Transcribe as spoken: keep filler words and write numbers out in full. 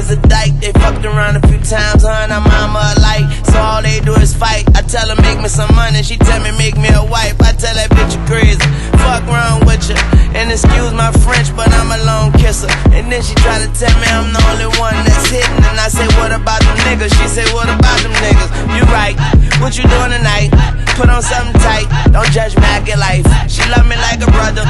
is a dyke. They fucked around a few times, her and her mama alike. So all they do is fight. I tell her make me some money, she tell me make me a wife. I tell that bitch you crazy, fuck wrong with you. And excuse my French, but I'm a lone kisser. And then she try to tell me I'm the only one that's hitting. And I say what about them niggas? She say what about them niggas? You right, what you doing tonight? Put on something tight, don't judge me, I get life. She love me like a brother.